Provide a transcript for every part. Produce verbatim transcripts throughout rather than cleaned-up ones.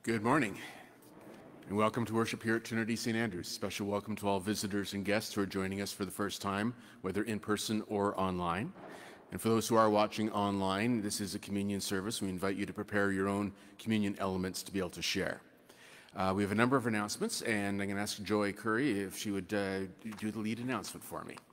Good morning, and welcome to worship here at Trinity Saint Andrews. Special welcome to all visitors and guests who are joining us for the first time, whether in person or online. And for those who are watching online, this is a communion service. We invite you to prepare your own communion elements to be able to share. Uh, we have a number of announcements, and I'm going to ask Joy Curry if she would uh, do the lead announcement for me.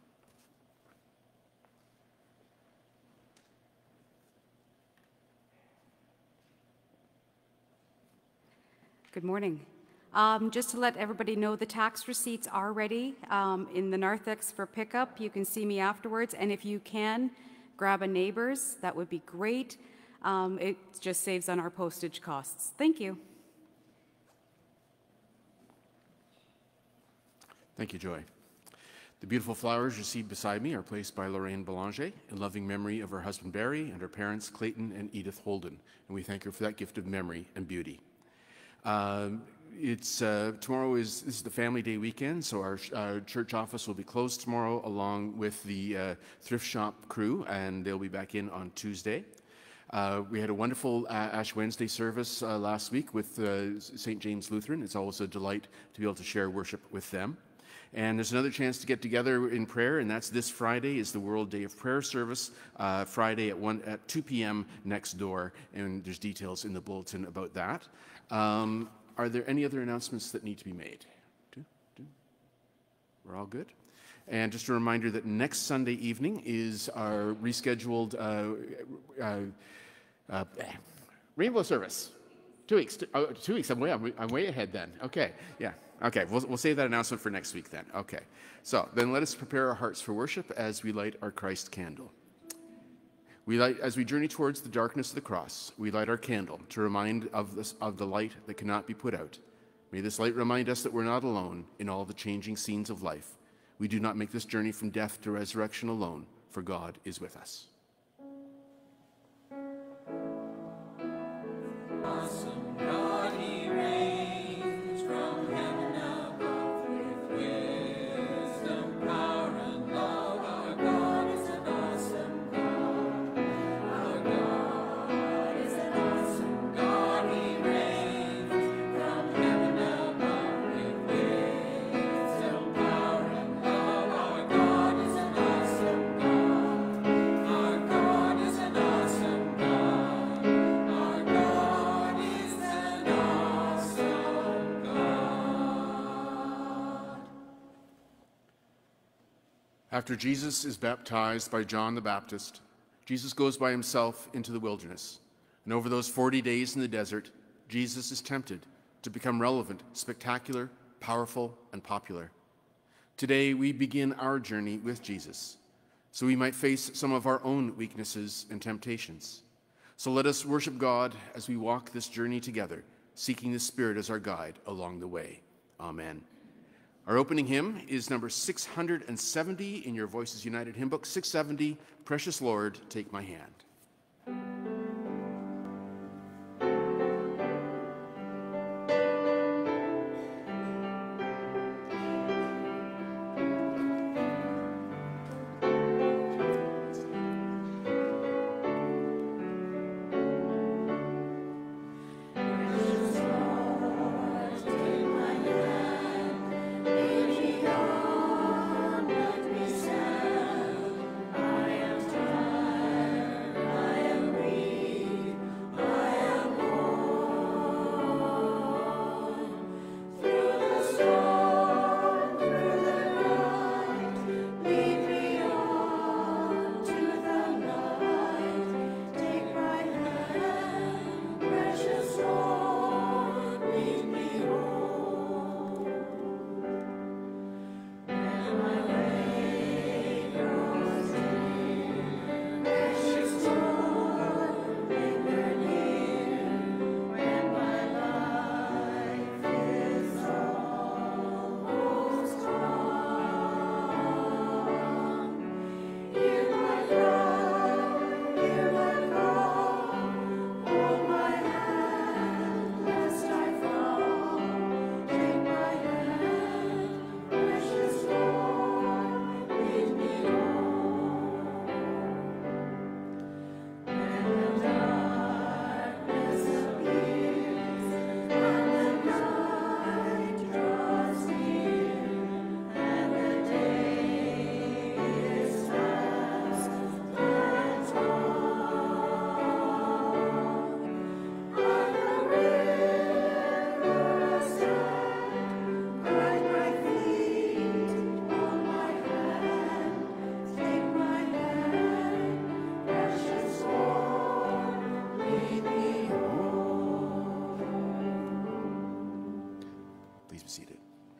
Good morning. Um, just to let everybody know, the tax receipts are ready um, in the narthex for pickup. You can see me afterwards, and if you can, grab a neighbor's. That would be great. Um, it just saves on our postage costs. Thank you. Thank you, Joy. The beautiful flowers you see beside me are placed by Lorraine Belanger in loving memory of her husband Barry and her parents Clayton and Edith Holden, and we thank her for that gift of memory and beauty. Um, it's uh, tomorrow is this is the Family Day weekend, so our uh, church office will be closed tomorrow, along with the uh, thrift shop crew, and they'll be back in on Tuesday. Uh, we had a wonderful uh, Ash Wednesday service uh, last week with uh, Saint James Lutheran. It's always a delight to be able to share worship with them. And there's another chance to get together in prayer, and that's this Friday is the World Day of Prayer service, uh, Friday at, one, at two p m next door, and there's details in the bulletin about that. Um, are there any other announcements that need to be made? Do, do. We're all good? And just a reminder that next Sunday evening is our rescheduled uh, uh, uh, rainbow service. Two weeks. Two, oh, two weeks. I'm way, I'm way ahead then. Okay. Yeah. Okay. We'll, we'll save that announcement for next week then. Okay. So then let us prepare our hearts for worship as we light our Christ candle. We light, as we journey towards the darkness of the cross, we light our candle to remind of, this, of the light that cannot be put out. May this light remind us that we're not alone in all the changing scenes of life. We do not make this journey from death to resurrection alone, for God is with us. Awesome God, He reigns from heaven above with wisdom, power, and love. Our God is an awesome God. Our God is an awesome God. He reigns from heaven above with wisdom, power, and love. Our God is an awesome God. Our God is an awesome God. Our God is an awesome God. After Jesus is baptized by John the Baptist, Jesus goes by himself into the wilderness. And over those forty days in the desert, Jesus is tempted to become relevant, spectacular, powerful, and popular. Today, we begin our journey with Jesus, so we might face some of our own weaknesses and temptations. So let us worship God as we walk this journey together, seeking the Spirit as our guide along the way. Amen. Our opening hymn is number six hundred seventy in your Voices United hymn book, six seventy, Precious Lord, Take My Hand. Let me stand. I am tired. be seated.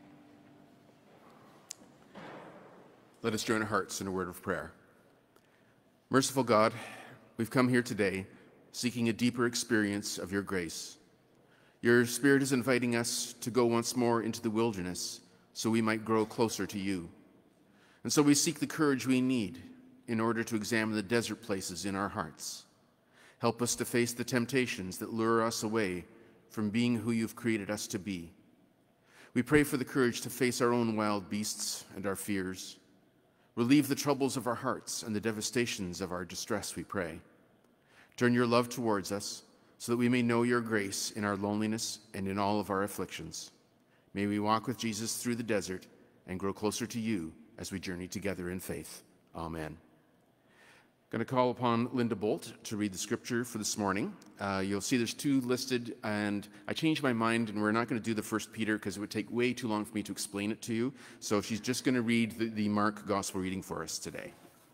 Let us join our hearts in a word of prayer. Merciful God, we've come here today seeking a deeper experience of your grace. Your Spirit is inviting us to go once more into the wilderness so we might grow closer to you. And so we seek the courage we need in order to examine the desert places in our hearts. Help us to face the temptations that lure us away from being who you've created us to be. We pray for the courage to face our own wild beasts and our fears. Relieve the troubles of our hearts and the devastations of our distress, we pray. Turn your love towards us so that we may know your grace in our loneliness and in all of our afflictions. May we walk with Jesus through the desert and grow closer to you as we journey together in faith. Amen. I'm going to call upon Linda Bolt to read the scripture for this morning. Uh, you'll see there's two listed, and I changed my mind, and we're not going to do the First Peter because it would take way too long for me to explain it to you. So she's just going to read the, the Mark Gospel reading for us today.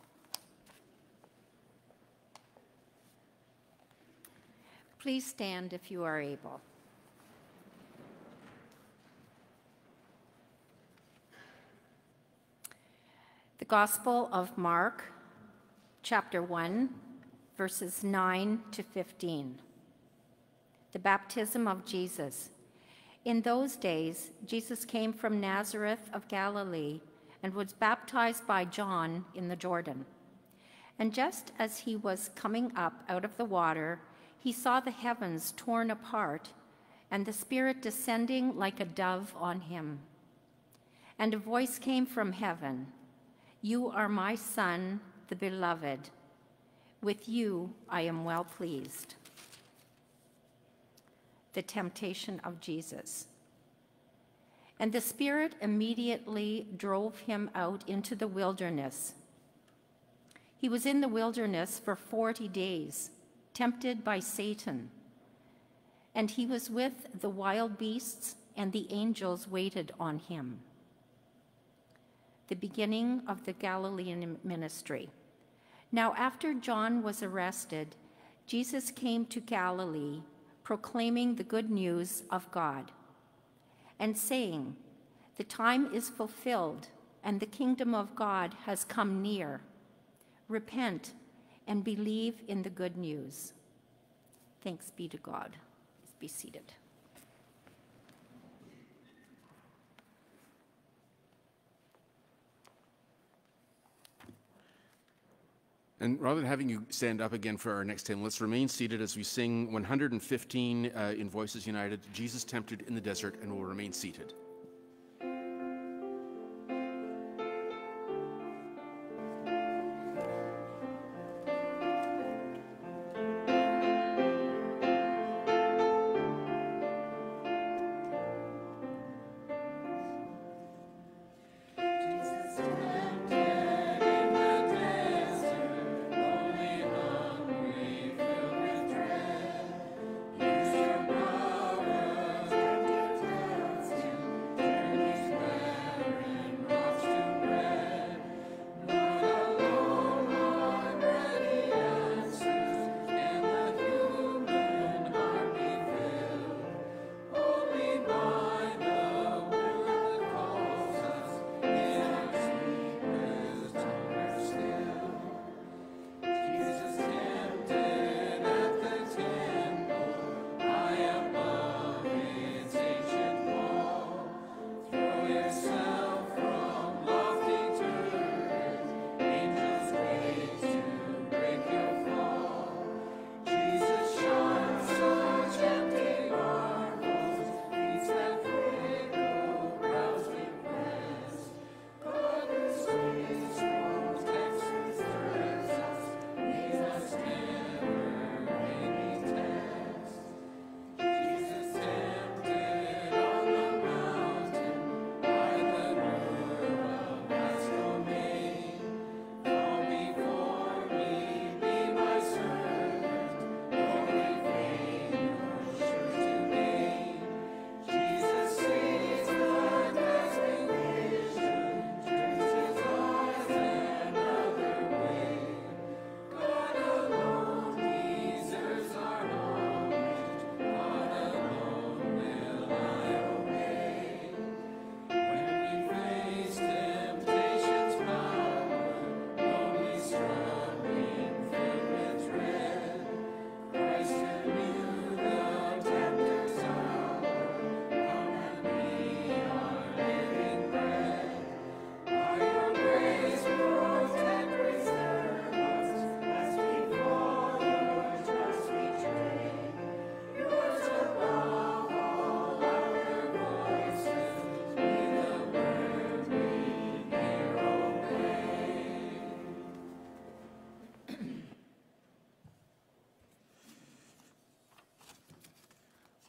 Please stand if you are able. The Gospel of Mark, chapter one, verses nine to fifteen. The baptism of Jesus. In those days, Jesus came from Nazareth of Galilee and was baptized by John in the Jordan. And just as he was coming up out of the water, he saw the heavens torn apart and the Spirit descending like a dove on him. And a voice came from heaven, "You are my Son, the Beloved. With you I am well pleased." The temptation of Jesus. And the Spirit immediately drove him out into the wilderness. He was in the wilderness for forty days, tempted by Satan. And he was with the wild beasts, and the angels waited on him. The beginning of the Galilean ministry. Now, after John was arrested, Jesus came to Galilee, proclaiming the good news of God, and saying, "The time is fulfilled, and the kingdom of God has come near. Repent and believe in the good news." Thanks be to God. Please be seated. And rather than having you stand up again for our next hymn, let's remain seated as we sing one hundred fifteen uh, in Voices United, Jesus Tempted in the Desert, and we'll remain seated.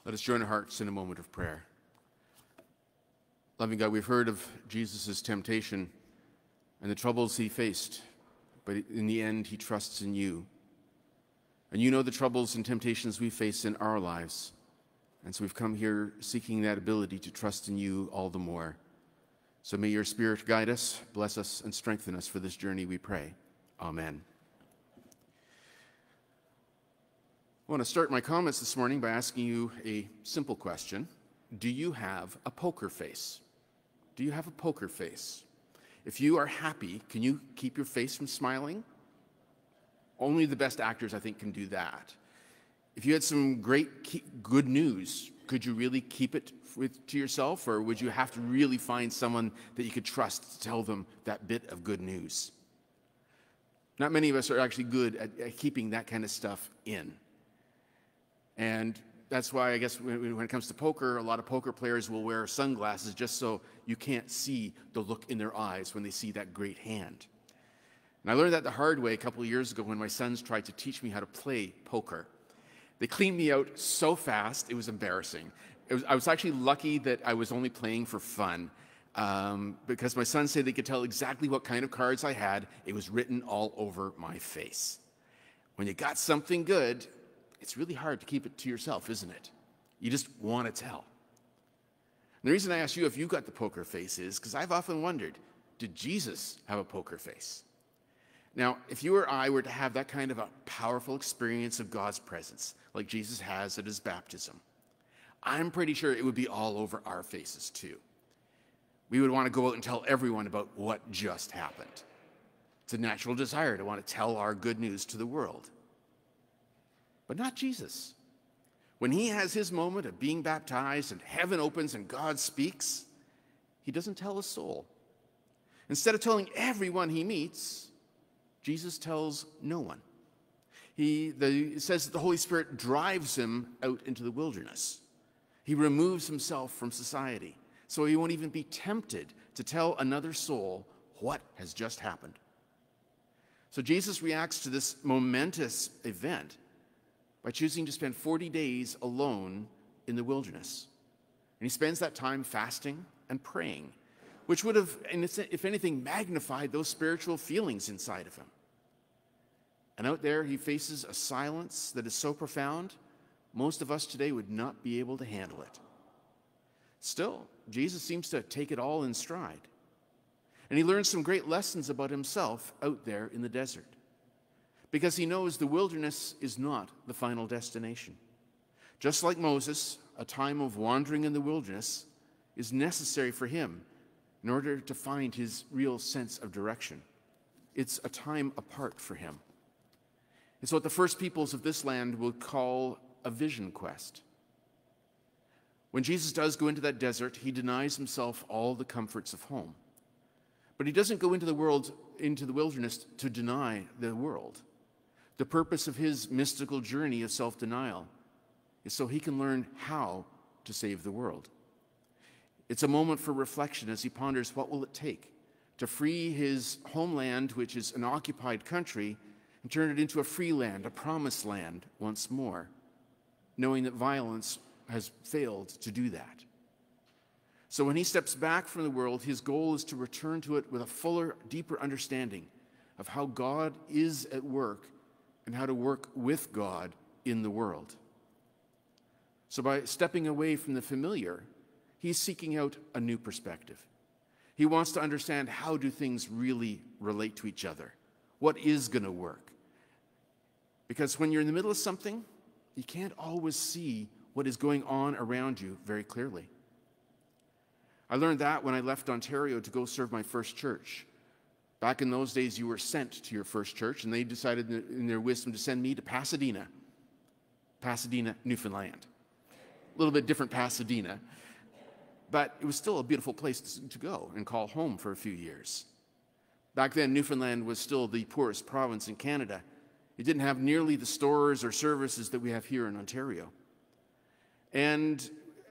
Let us join our hearts in a moment of prayer. Loving God, we've heard of Jesus' temptation and the troubles he faced, but in the end, he trusts in you. And you know the troubles and temptations we face in our lives. And so we've come here seeking that ability to trust in you all the more. So may your Spirit guide us, bless us, and strengthen us for this journey, we pray. Amen. I want to start my comments this morning by asking you a simple question. Do you have a poker face? Do you have a poker face? If you are happy, can you keep your face from smiling? Only the best actors, I think, can do that. If you had some great, good news, could you really keep it with, to yourself, or would you have to really find someone that you could trust to tell them that bit of good news? Not many of us are actually good at, at keeping that kind of stuff in. And that's why I guess when, when it comes to poker, a lot of poker players will wear sunglasses just so you can't see the look in their eyes when they see that great hand. And I learned that the hard way a couple of years ago when my sons tried to teach me how to play poker. They cleaned me out so fast, it was embarrassing. It was, I was actually lucky that I was only playing for fun, um, because my sons said they could tell exactly what kind of cards I had. It was written all over my face. When you got something good, it's really hard to keep it to yourself, isn't it? You just want to tell. And the reason I ask you if you got the poker face is because I've often wondered, did Jesus have a poker face? Now, if you or I were to have that kind of a powerful experience of God's presence, like Jesus has at his baptism, I'm pretty sure it would be all over our faces too. We would want to go out and tell everyone about what just happened. It's a natural desire to want to tell our good news to the world. But not Jesus. When he has his moment of being baptized and heaven opens and God speaks, he doesn't tell a soul. Instead of telling everyone he meets, Jesus tells no one. He the, it says that the Holy Spirit drives him out into the wilderness. He removes himself from society, so he won't even be tempted to tell another soul what has just happened. So Jesus reacts to this momentous event by choosing to spend forty days alone in the wilderness. And he spends that time fasting and praying, which would have, if anything, magnified those spiritual feelings inside of him. And out there, he faces a silence that is so profound, most of us today would not be able to handle it. Still, Jesus seems to take it all in stride. And he learns some great lessons about himself out there in the desert, because he knows the wilderness is not the final destination. Just like Moses, a time of wandering in the wilderness is necessary for him in order to find his real sense of direction. It's a time apart for him. It's what the first peoples of this land would call a vision quest. When Jesus does go into that desert, he denies himself all the comforts of home. But he doesn't go into the world, into the wilderness to deny the world. The purpose of his mystical journey of self-denial is so he can learn how to save the world. It's a moment for reflection as he ponders what will it take to free his homeland, which is an occupied country, and turn it into a free land, a promised land once more, knowing that violence has failed to do that. So when he steps back from the world, his goal is to return to it with a fuller, deeper understanding of how God is at work and how to work with God in the world. So by stepping away from the familiar, he's seeking out a new perspective. He wants to understand, how do things really relate to each other? What is going to work? Because when you're in the middle of something, you can't always see what is going on around you very clearly. I learned that when I left Ontario to go serve my first church. Back in those days, you were sent to your first church, and they decided in their wisdom to send me to Pasadena, Pasadena, Newfoundland. A little bit different Pasadena, but it was still a beautiful place to go and call home for a few years. Back then, Newfoundland was still the poorest province in Canada. It didn't have nearly the stores or services that we have here in Ontario. And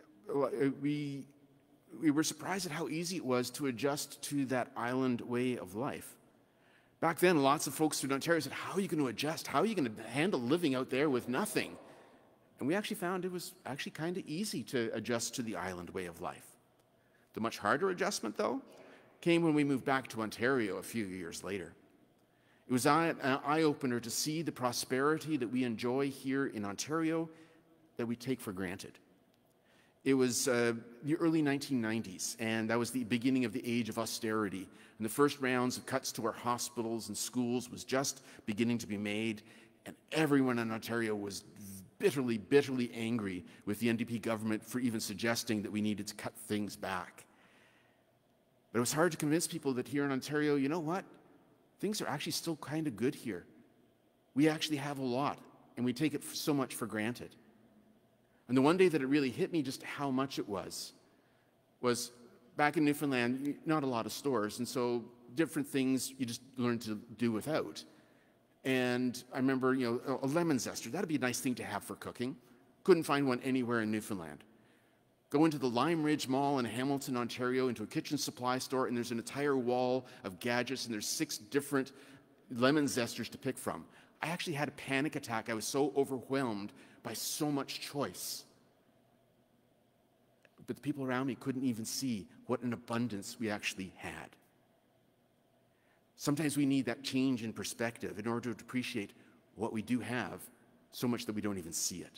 we... We were surprised at how easy it was to adjust to that island way of life. Back then, lots of folks in Ontario said, how are you going to adjust? How are you going to handle living out there with nothing? And we actually found it was actually kind of easy to adjust to the island way of life. The much harder adjustment, though, came when we moved back to Ontario a few years later. It was an eye-opener to see the prosperity that we enjoy here in Ontario that we take for granted. It was uh, the early nineteen nineties, and that was the beginning of the age of austerity. And the first rounds of cuts to our hospitals and schools was just beginning to be made, and everyone in Ontario was bitterly, bitterly angry with the N D P government for even suggesting that we needed to cut things back. But it was hard to convince people that here in Ontario, you know what? Things are actually still kind of good here. We actually have a lot, and we take it so much for granted. And the one day that it really hit me just how much it was, was back in Newfoundland, not a lot of stores, and so different things you just learn to do without. And I remember, you know, a lemon zester, that'd be a nice thing to have for cooking. Couldn't find one anywhere in Newfoundland. Go into the Lime Ridge Mall in Hamilton, Ontario, into a kitchen supply store, and there's an entire wall of gadgets, and there's six different lemon zesters to pick from. I actually had a panic attack. I was so overwhelmed by so much choice. But the people around me couldn't even see what an abundance we actually had. Sometimes we need that change in perspective in order to appreciate what we do have so much that we don't even see it.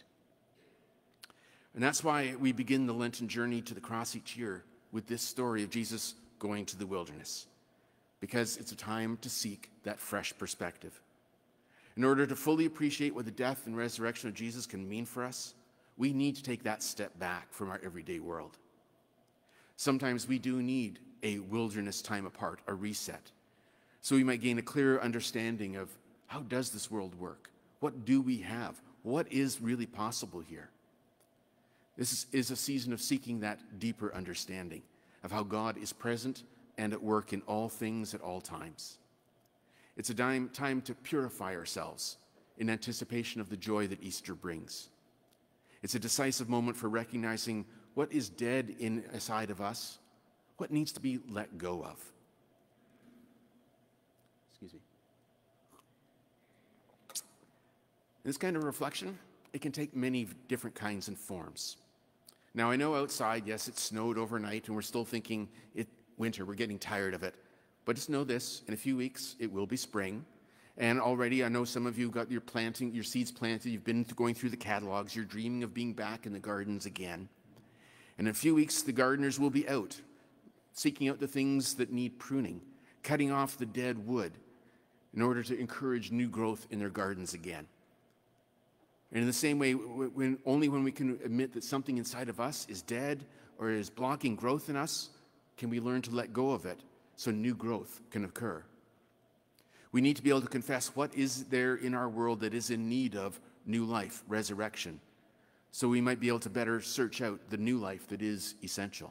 And that's why we begin the Lenten journey to the cross each year with this story of Jesus going to the wilderness, because it's a time to seek that fresh perspective. In order to fully appreciate what the death and resurrection of Jesus can mean for us, we need to take that step back from our everyday world. Sometimes we do need a wilderness time apart, a reset, so we might gain a clearer understanding of how does this world work? What do we have? What is really possible here? This is, is a season of seeking that deeper understanding of how God is present and at work in all things at all times. It's a time, time to purify ourselves in anticipation of the joy that Easter brings. It's a decisive moment for recognizing what is dead inside of us, what needs to be let go of. Excuse me. This kind of reflection, it can take many different kinds and forms. Now, I know outside, yes, it snowed overnight, and we're still thinking it winter. We're getting tired of it. But just know this, in a few weeks, it will be spring. And already, I know some of you got your planting, your seeds planted. You've been going through the catalogs. You're dreaming of being back in the gardens again. And in a few weeks, the gardeners will be out, seeking out the things that need pruning, cutting off the dead wood in order to encourage new growth in their gardens again. And in the same way, when, only when we can admit that something inside of us is dead or is blocking growth in us, can we learn to let go of it so new growth can occur. We need to be able to confess what is there in our world that is in need of new life, resurrection, so we might be able to better search out the new life that is essential.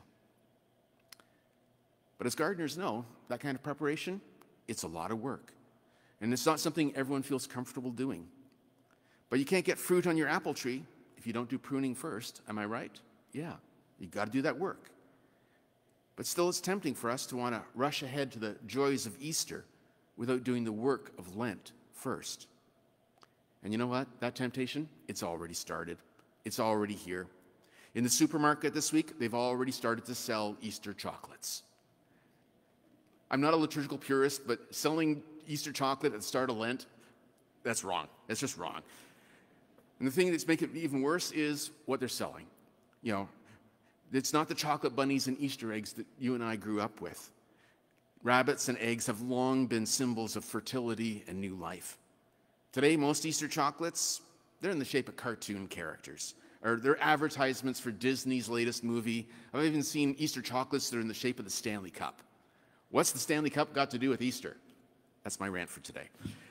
But as gardeners know, that kind of preparation, it's a lot of work. And it's not something everyone feels comfortable doing. But you can't get fruit on your apple tree if you don't do pruning first. Am I right? Yeah, you got to do that work. But still, it's tempting for us to want to rush ahead to the joys of Easter without doing the work of Lent first. And you know what? That temptation, it's already started. It's already here. In the supermarket this week, they've already started to sell Easter chocolates. I'm not a liturgical purist, but selling Easter chocolate at the start of Lent, that's wrong. That's just wrong. And the thing that's making it even worse is what they're selling. You know, it's not the chocolate bunnies and Easter eggs that you and I grew up with. Rabbits and eggs have long been symbols of fertility and new life. Today, most Easter chocolates, they're in the shape of cartoon characters, or they're advertisements for Disney's latest movie. I've even seen Easter chocolates that are in the shape of the Stanley Cup. What's the Stanley Cup got to do with Easter? That's my rant for today.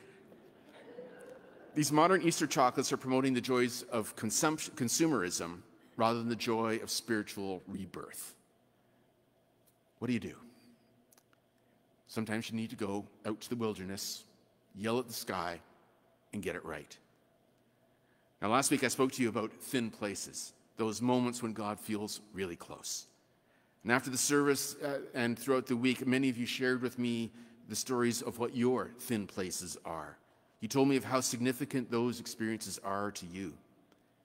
These modern Easter chocolates are promoting the joys of consumption, consumerism rather than the joy of spiritual rebirth. What do you do? Sometimes you need to go out to the wilderness, yell at the sky, and get it right. Now, last week I spoke to you about thin places, those moments when God feels really close. And after the service uh, and throughout the week, many of you shared with me the stories of what your thin places are. You told me of how significant those experiences are to you.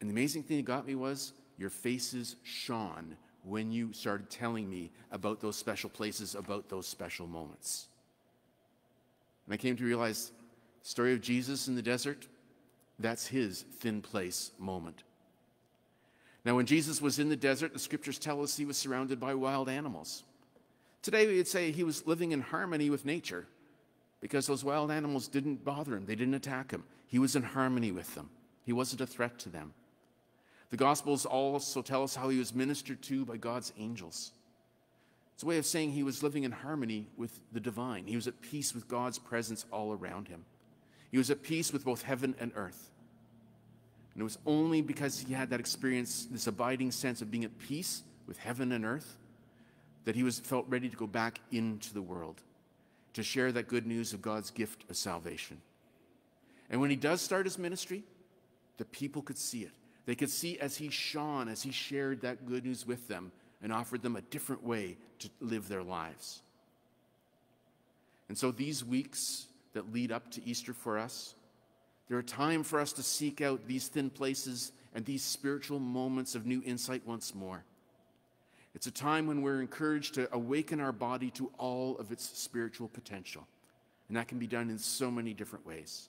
And the amazing thing that got me was your faces shone when you started telling me about those special places, about those special moments. And I came to realize the story of Jesus in the desert, that's his thin place moment. Now, when Jesus was in the desert, the scriptures tell us he was surrounded by wild animals. Today, we would say he was living in harmony with nature because those wild animals didn't bother him. They didn't attack him. He was in harmony with them. He wasn't a threat to them. The Gospels also tell us how he was ministered to by God's angels. It's a way of saying he was living in harmony with the divine. He was at peace with God's presence all around him. He was at peace with both heaven and earth. And it was only because he had that experience, this abiding sense of being at peace with heaven and earth, that he was felt ready to go back into the world, to share that good news of God's gift of salvation. And when he does start his ministry, the people could see it. They could see as he shone, as he shared that good news with them and offered them a different way to live their lives. And so these weeks that lead up to Easter for us, they're a time for us to seek out these thin places and these spiritual moments of new insight once more. It's a time when we're encouraged to awaken our body to all of its spiritual potential. And that can be done in so many different ways.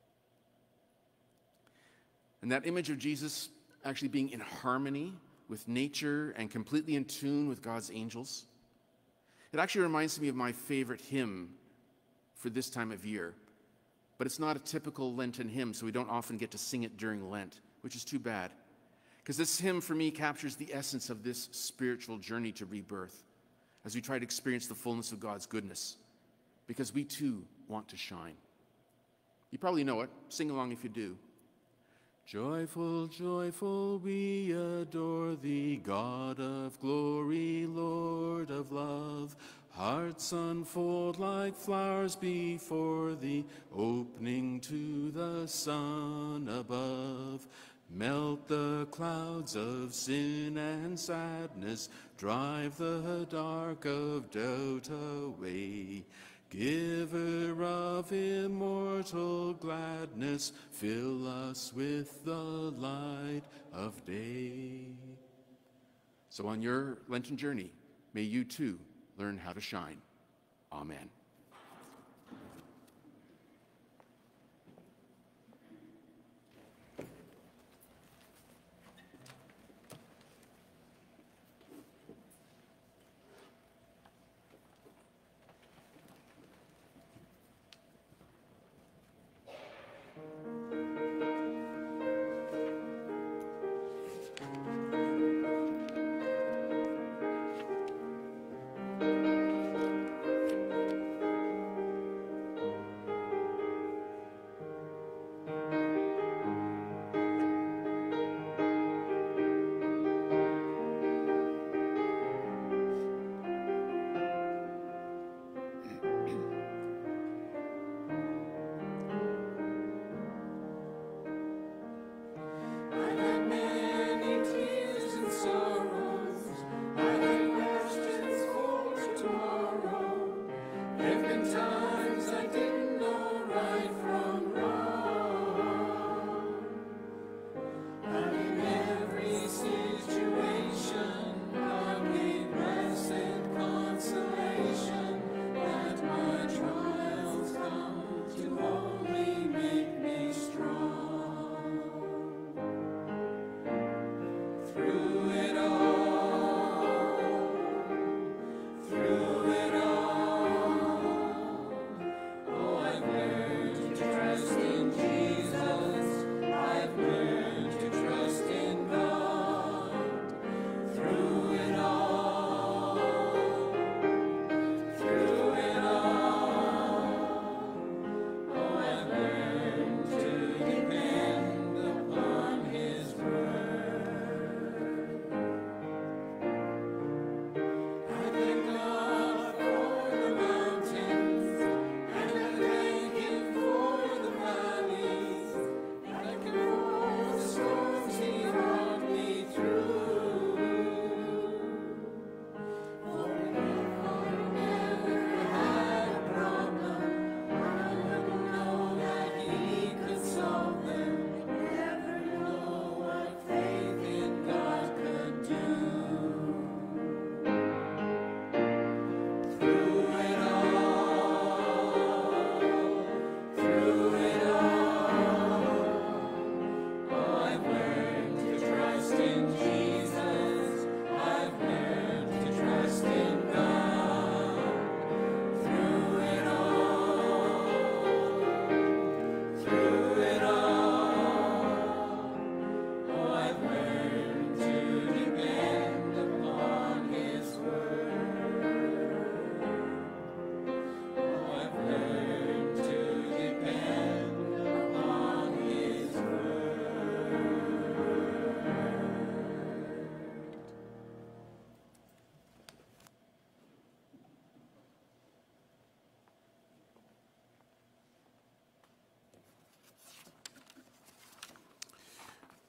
And that image of Jesus actually being in harmony with nature and completely in tune with God's angels, it actually reminds me of my favorite hymn for this time of year. But it's not a typical Lenten hymn, so we don't often get to sing it during Lent, which is too bad. Because this hymn, for me, captures the essence of this spiritual journey to rebirth as we try to experience the fullness of God's goodness, because we too want to shine. You probably know it. Sing along if you do. Joyful, joyful, we adore thee, God of glory, Lord of love. Hearts unfold like flowers before thee, opening to the sun above. Melt the clouds of sin and sadness, drive the dark of doubt away. Giver of immortal gladness, fill us with the light of day. So on your Lenten journey, may you too learn how to shine. Amen.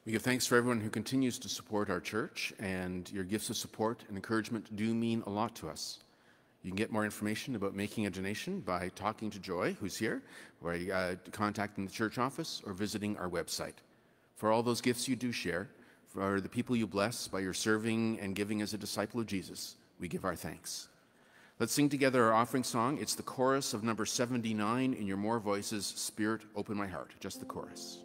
We give thanks for everyone who continues to support our church, and your gifts of support and encouragement do mean a lot to us. You can get more information about making a donation by talking to Joy, who's here, or uh, contacting the church office, or visiting our website. For all those gifts you do share, for the people you bless by your serving and giving as a disciple of Jesus, we give our thanks. Let's sing together our offering song. It's the chorus of number seventy-nine in your More Voices, Spirit, Open My Heart. Just the chorus.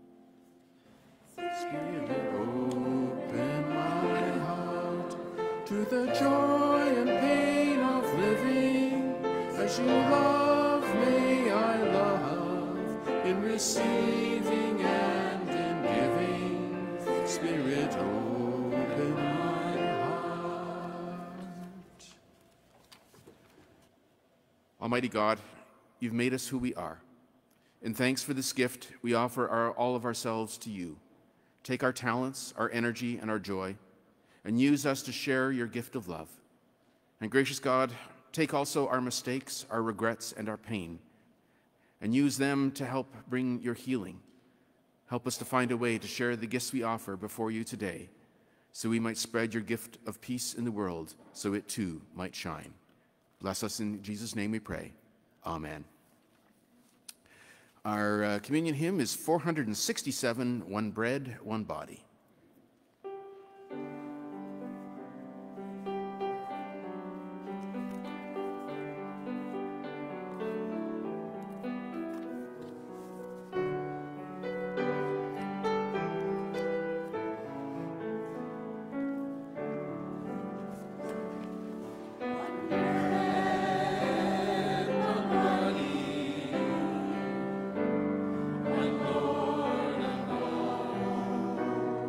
Spirit, open my heart to the joy and pain of living. As you love, may I love in receiving and in giving. Spirit, open my heart. Almighty God, you've made us who we are. In thanks for this gift, we offer our, all of ourselves to you. Take our talents, our energy, and our joy, and use us to share your gift of love. And gracious God, take also our mistakes, our regrets, and our pain, and use them to help bring your healing. Help us to find a way to share the gifts we offer before you today, so we might spread your gift of peace in the world, so it too might shine. Bless us in Jesus' name we pray. Amen. Our uh, communion hymn is four hundred sixty-seven, One Bread, One Body. One Lord and all.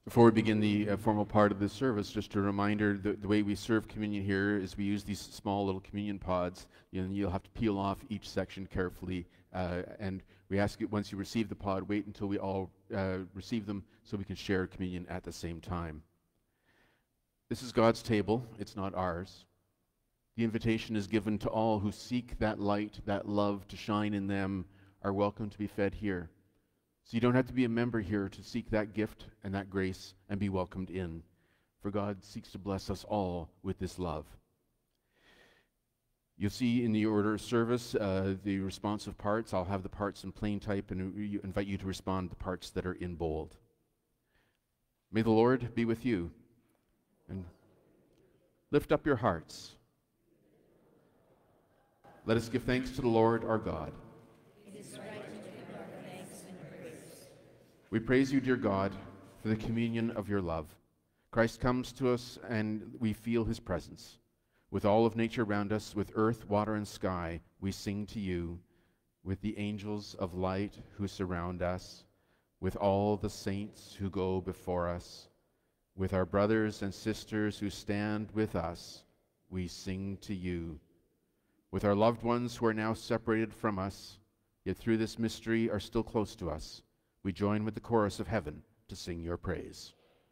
Before we begin the uh, formal part of this service, just a reminder, the, the way we serve communion here is we use these small little communion pods. You know, you'll have to peel off each section carefully, uh, and we ask you, once you receive the pod, wait until we all uh, receive them so we can share communion at the same time. This is God's table, it's not ours. The invitation is given to all who seek that light, that love to shine in them, are welcome to be fed here. So you don't have to be a member here to seek that gift and that grace and be welcomed in. For God seeks to bless us all with this love. You'll see in the order of service uh, the responsive parts. I'll have the parts in plain type and re- invite you to respond to the parts that are in bold. May the Lord be with you. And lift up your hearts. Let us give thanks to the Lord our God. We praise you, dear God, for the communion of your love. Christ comes to us and we feel his presence. With all of nature around us, with earth, water, and sky, we sing to you. With the angels of light who surround us, with all the saints who go before us, with our brothers and sisters who stand with us, we sing to you. With our loved ones who are now separated from us, yet through this mystery are still close to us, we join with the chorus of heaven to sing your praise.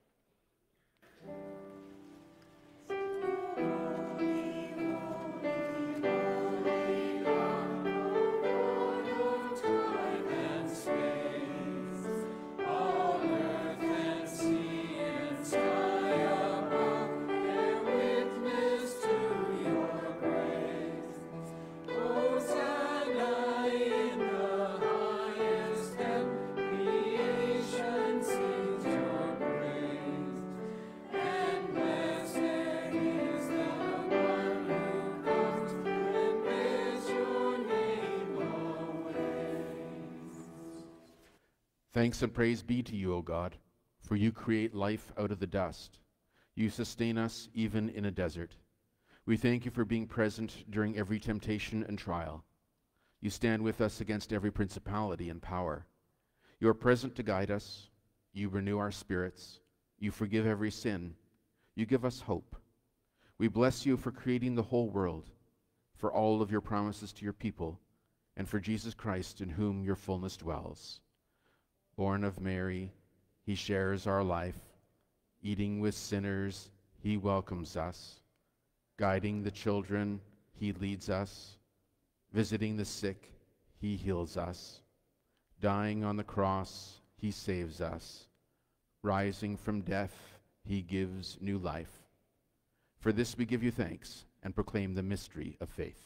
Thanks and praise be to you, O God, for you create life out of the dust. You sustain us even in a desert. We thank you for being present during every temptation and trial. You stand with us against every principality and power. You are present to guide us. You renew our spirits. You forgive every sin. You give us hope. We bless you for creating the whole world, for all of your promises to your people, and for Jesus Christ in whom your fullness dwells. Born of Mary, he shares our life. Eating with sinners, he welcomes us. Guiding the children, he leads us. Visiting the sick, he heals us. Dying on the cross, he saves us. Rising from death, he gives new life. For this we give you thanks and proclaim the mystery of faith.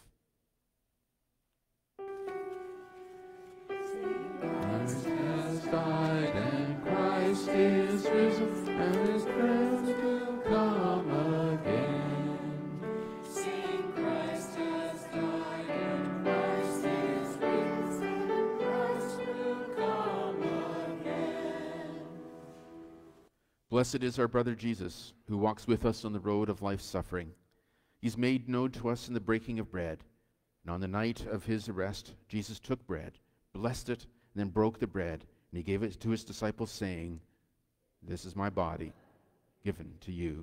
Died and Christ is risen and his friends will come again. Sing, Christ has died and Christ is risen and Christ will come again. Blessed is our brother Jesus, who walks with us on the road of life's suffering. He's made known to us in the breaking of bread. And on the night of his arrest, Jesus took bread, blessed it, and then broke the bread. And he gave it to his disciples, saying, "This is my body, given to you."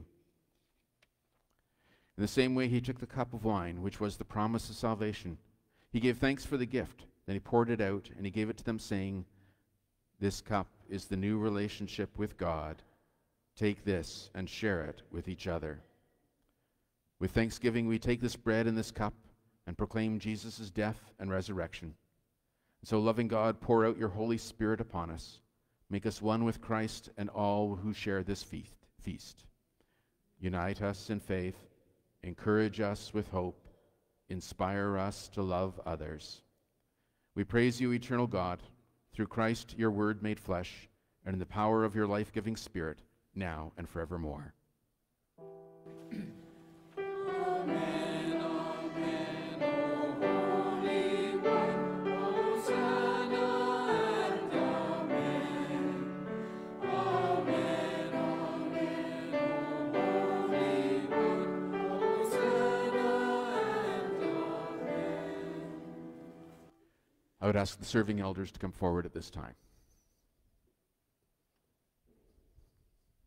In the same way, he took the cup of wine, which was the promise of salvation. He gave thanks for the gift. Then he poured it out, and he gave it to them, saying, "This cup is the new relationship with God. Take this and share it with each other." With thanksgiving, we take this bread and this cup and proclaim Jesus' death and resurrection. So, loving God, pour out your Holy Spirit upon us. Make us one with Christ and all who share this feast. Unite us in faith, encourage us with hope, inspire us to love others. We praise you, eternal God, through Christ, your word made flesh, and in the power of your life-giving Spirit, now and forevermore. I would ask the serving elders to come forward at this time.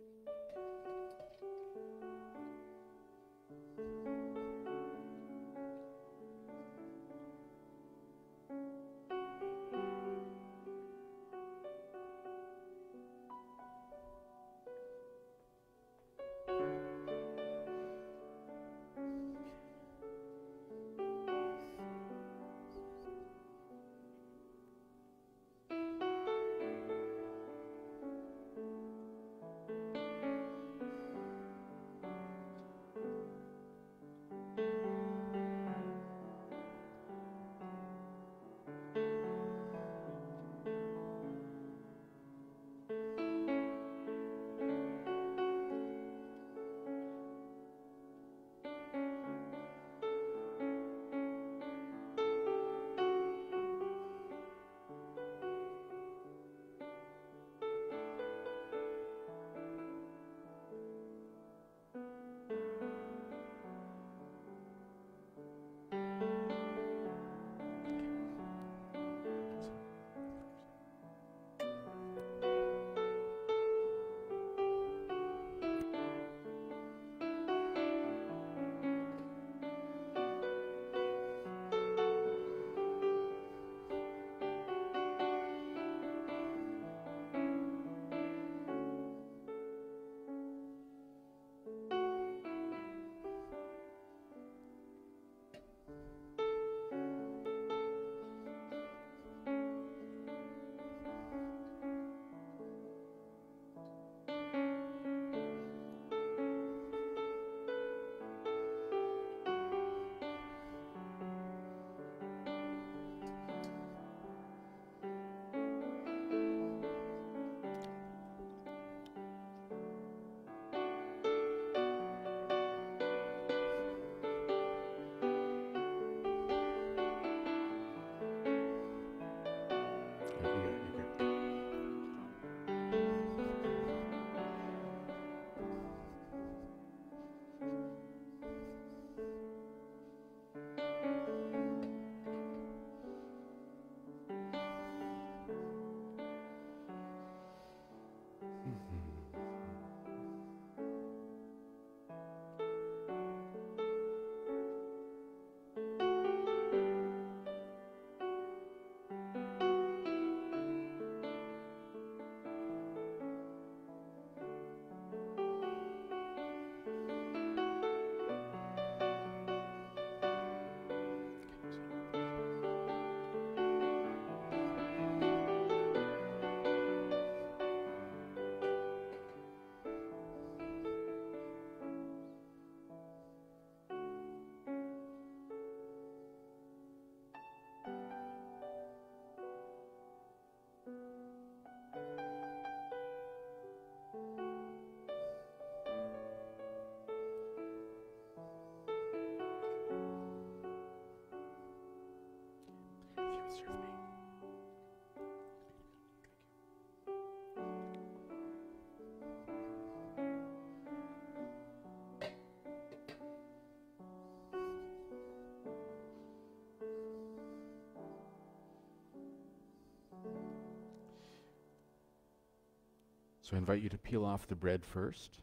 So I invite you to peel off the bread first.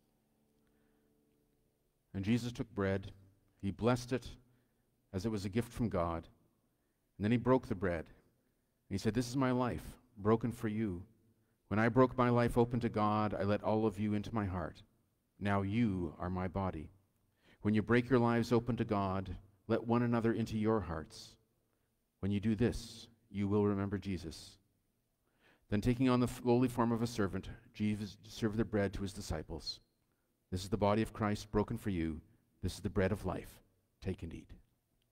And Jesus took bread, he blessed it as it was a gift from God, and then he broke the bread. And he said, "This is my life, broken for you. When I broke my life open to God, I let all of you into my heart. Now you are my body. When you break your lives open to God, let one another into your hearts. When you do this, you will remember Jesus." Then taking on the lowly form of a servant, Jesus served the bread to his disciples. "This is the body of Christ broken for you. This is the bread of life. Take and eat."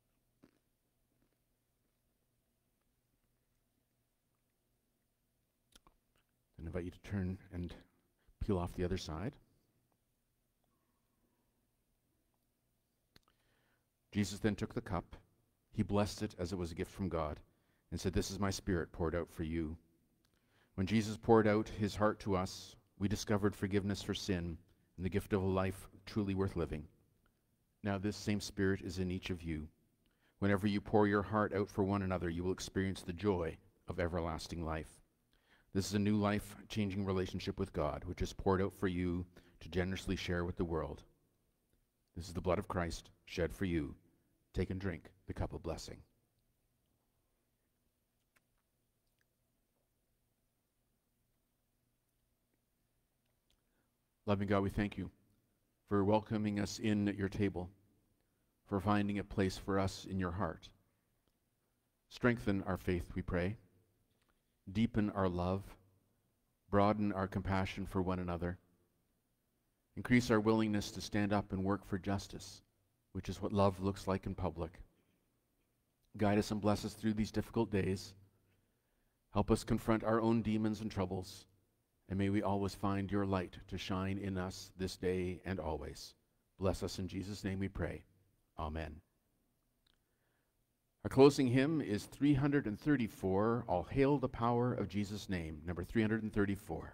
I invite you to turn and peel off the other side. Jesus then took the cup. He blessed it as it was a gift from God and said, "This is my spirit poured out for you." When Jesus poured out his heart to us, we discovered forgiveness for sin and the gift of a life truly worth living. Now this same spirit is in each of you. Whenever you pour your heart out for one another, you will experience the joy of everlasting life. This is a new life-changing relationship with God, which is poured out for you to generously share with the world. This is the blood of Christ shed for you. Take and drink the cup of blessing. Loving God, we thank you for welcoming us in at your table, for finding a place for us in your heart. Strengthen our faith, we pray. Deepen our love. Broaden our compassion for one another. Increase our willingness to stand up and work for justice, which is what love looks like in public. Guide us and bless us through these difficult days. Help us confront our own demons and troubles, and may we always find your light to shine in us this day and always. Bless us in Jesus' name we pray. Amen. Our closing hymn is three hundred thirty-four, All Hail the Power of Jesus' Name, number three hundred thirty-four.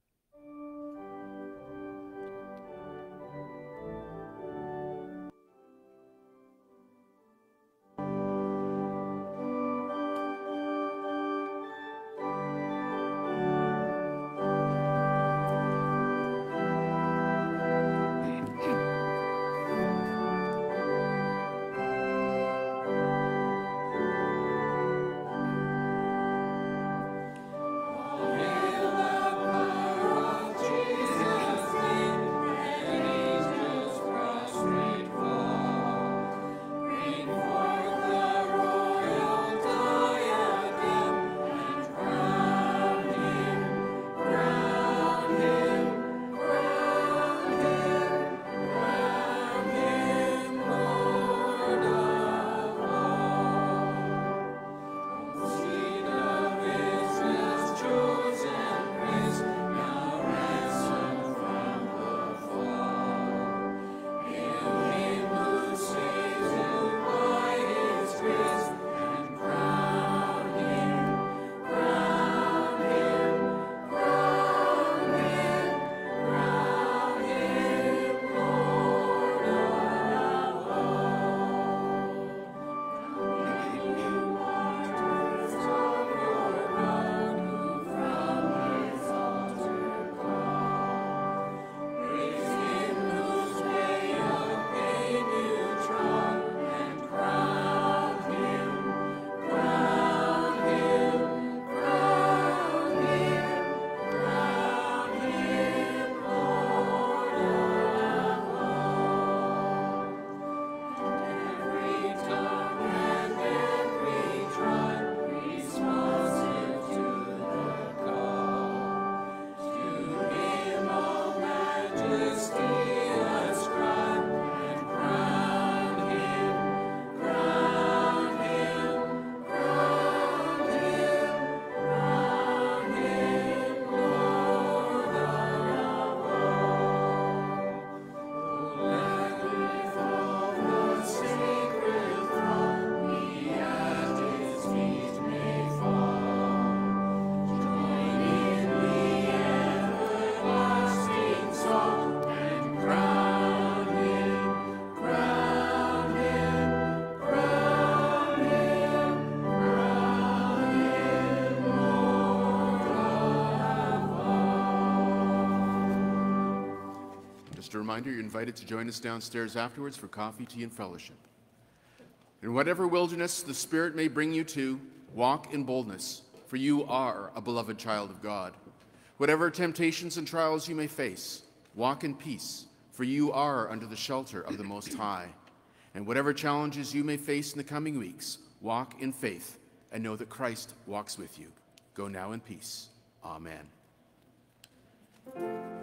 Just a reminder, you're invited to join us downstairs afterwards for coffee, tea, and fellowship. In whatever wilderness the Spirit may bring you to, walk in boldness, for you are a beloved child of God. Whatever temptations and trials you may face, walk in peace, for you are under the shelter of the Most High. And whatever challenges you may face in the coming weeks, walk in faith and know that Christ walks with you. Go now in peace. Amen.